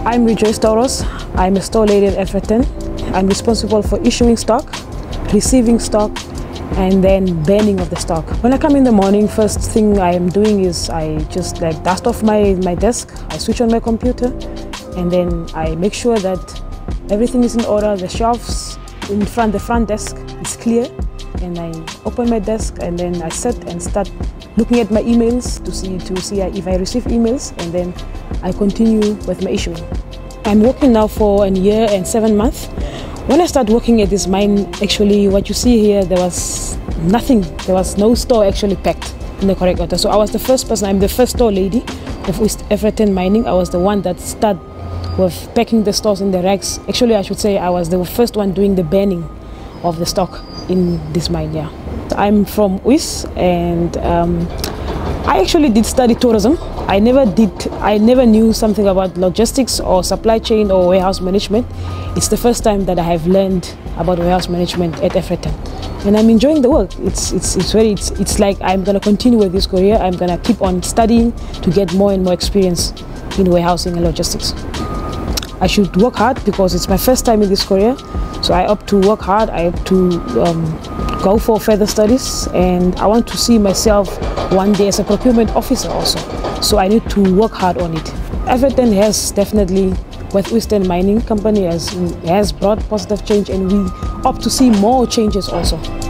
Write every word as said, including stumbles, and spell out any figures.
I'm Rejoice Tauros. I'm a store lady at AfriTin. I'm responsible for issuing stock, receiving stock, and then burning of the stock. When I come in the morning, first thing I am doing is I just like dust off my, my desk, I switch on my computer, and then I make sure that everything is in order, the shelves in front, the front desk is clear, and I open my desk and then I sit and start looking at my emails to see to see if I receive emails, and then I continue with my issuing. I'm working now for a year and seven months. When I started working at this mine, actually what you see here, there was nothing, there was no store actually packed in the correct order. So I was the first person, I'm the first store lady of AfriTin mining. I was the one that started with packing the stores in the racks. Actually, I should say I was the first one doing the burning of the stock in this mine, yeah. I'm from U S, and um, I actually did study tourism. I never did, I never knew something about logistics or supply chain or warehouse management. It's the first time that I have learned about warehouse management at AfriTin, and I'm enjoying the work. It's it's it's very it's, it's like I'm gonna continue with this career. I'm gonna keep on studying to get more and more experience in warehousing and logistics. I should work hard because it's my first time in this career, so I opt to work hard. I opt to um, go for further studies, and I want to see myself one day as a procurement officer also. So I need to work hard on it. AfriTin has definitely, with Western Mining Company, has, has brought positive change, and we opt to see more changes also.